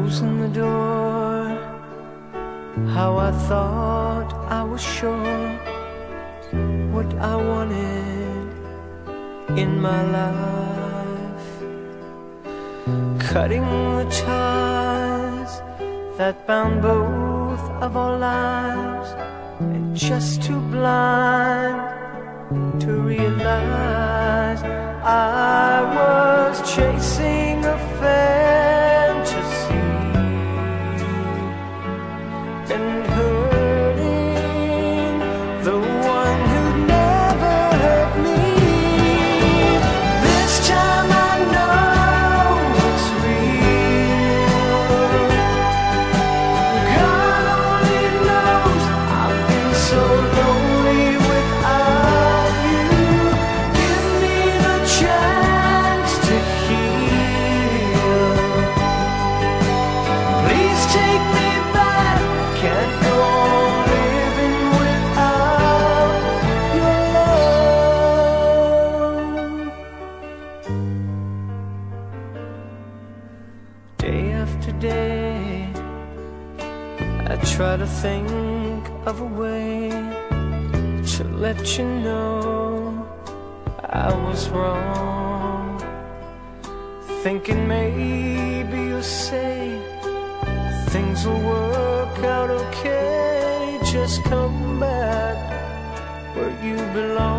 closing the door, how I thought I was sure what I wanted in my life. Cutting the ties that bound both of our lives, and just too blind to realize I was chasing a fantasy and hurting the one who'd never hurt me. This time I know it's real. God only knows I've been so lonely without you. Give me the chance to heal. Please take me back. Can't go on living without your love. Day after day, I try to think of a way to let you know I was wrong. Thinking maybe you'll say things will work out okay. Just come back where you belong.